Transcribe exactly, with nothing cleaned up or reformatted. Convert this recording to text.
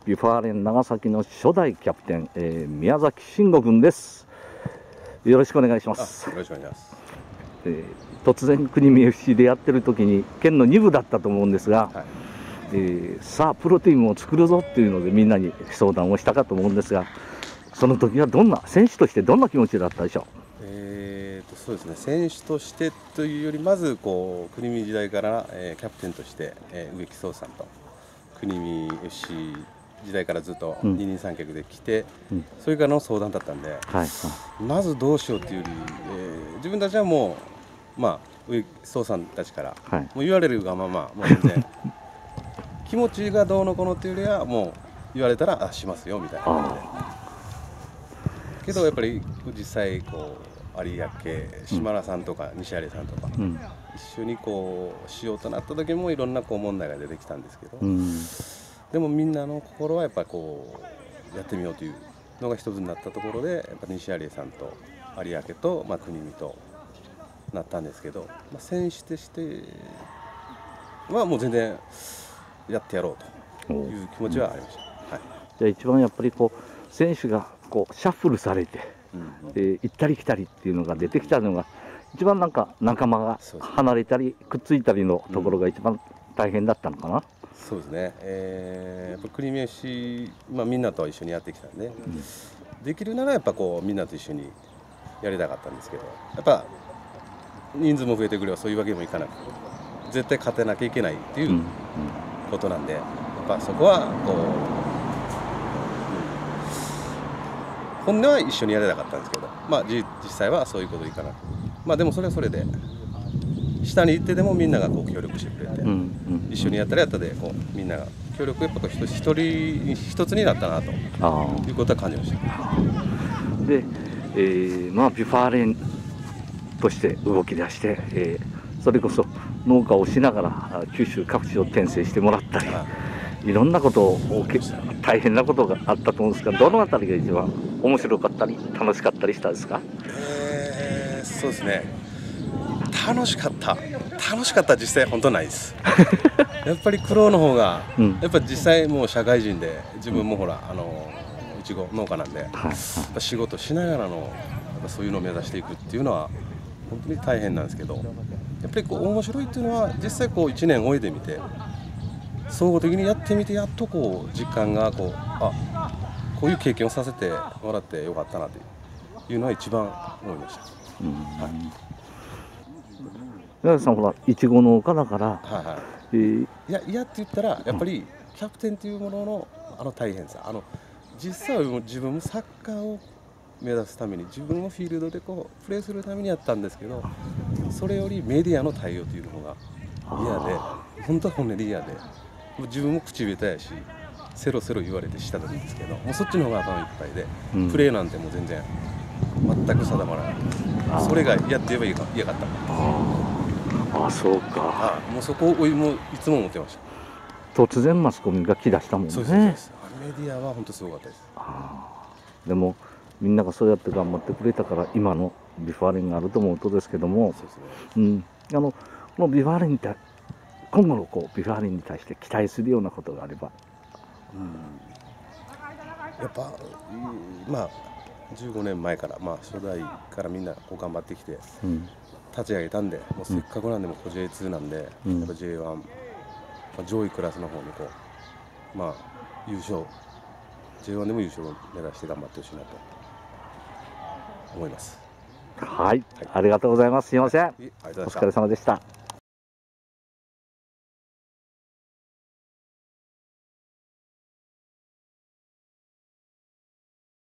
ビファーレン長崎の初代キャプテン、えー、宮崎慎吾君です。よろしくお願いします。 よろしくお願いします。 えー、突然国見 エフシー でやってる時に県のに部だったと思うんですが、はい、えー、さあプロチームを作るぞっていうのでみんなに相談をしたかと思うんですが、その時はどんな選手としてどんな気持ちだったでしょう。 えーとそうですね、選手としてというよりまずこう国見時代から、えー、キャプテンとして、えー、植木壮さんと国見 エフシー 時代からずっと二人三脚で来て、うん、それからの相談だったんで、はいはい、まずどうしようというより、えー、自分たちはもう、まあ、植木壮さんたちから、はい、もう言われるがままもう全然気持ちがどうのこうのというよりはもう言われたらあしますよみたいな感じで。けどやっぱり実際こう有明島田さんとか西有さんとか、うん、一緒にこうしようとなった時もいろんなこう問題が出てきたんですけど、うん、でもみんなの心はやっぱこうやってみようというのが一つになったところでやっぱ西有さんと有明と、まあ、国見となったんですけど、まあ、選手としてはもう全然やってやろうという気持ちはありました。うん、はい、 じゃあ一番やっぱりこう選手がこうシャッフルされて、うん、えー、行ったり来たりっていうのが出てきたのが一番なんか仲間が離れたりくっついたりのところが一番大変だったのかな。うん、 そうですね、えー、やっぱ国見 エフシー、まあ、みんなと一緒にやってきたんで、うん、できるならやっぱこうみんなと一緒にやりたかったんですけど、やっぱ人数も増えてくればそういうわけにもいかなく絶対勝てなきゃいけないっていうことなんで、やっぱそこはこう本音は一緒にやれなかったんですけど、まあ、実際はそういうこといかなく、まあ、でもそれはそれで下に行ってでもみんながこう協力してくれて、うんうん、一緒にやったらやったでこうみんなが協力やっぱ一人一つになったなということは感じました。 で、えーまあ、ビファーレンとして動き出して、えー、それこそ農家をしながら九州各地を転生してもらったり、いろんなことを大変なことがあったと思うんですが、どのあたりが一番面白かったり楽しかったりしたんですか。 えー、そうですね、楽しかった楽しかった実際本当ないですやっぱり苦労の方が、うん、やっぱ実際もう社会人で自分もほらあのいちご農家なんで、はい、やっぱ仕事しながらのやっぱそういうのを目指していくっていうのは本当に大変なんですけど、やっぱりこう面白いっていうのは実際こういちねん終えてみて総合的にやってみてやっとこう実感がこうあこういう経験をさせてもらってよかったなというのは一番思いました。うん、はい、 宮崎さんほらいちご農家だから、はいはい、 えー、いやいやって言ったらやっぱりキャプテンというもののあの大変さ、あの実際は自分もサッカーを目指すために自分もフィールドでこうプレーするためにやったんですけど、それよりメディアの対応というのが嫌で、本当は本音で嫌で、自分も口下手やしセロセロ言われてしたんですけど、もうそっちの方が頭いっぱいで、うん、プレーなんてもう全然全く定まらない、それがやって言えば嫌かった。 ああそうか。 あもうそこをもういつも思ってました。 突然マスコミが来だしたもんね。 そうですそうです。メディアは本当すごかったです。 あでもみんながそうやって頑張ってくれたから今のビファーレンがあると思うとですけども、そうですね、うん、あのこのビファーレンに対今後のこうビファーレンに対して期待するようなことがあれば。 うん、やっぱまあじゅうごねんまえから、まあ、初代からみんなこう頑張ってきて、うん、立ち上げたんで、もうせっかくなんでも ジェイツー なんで、うん、やっぱ ジェイワン、まあ、上位クラスの方にこう、まあ、優勝 ジェイワン でも優勝を目指して頑張ってほしいなと思います。 はい、はい、ありがとうございます。すいません、お疲れ様でした。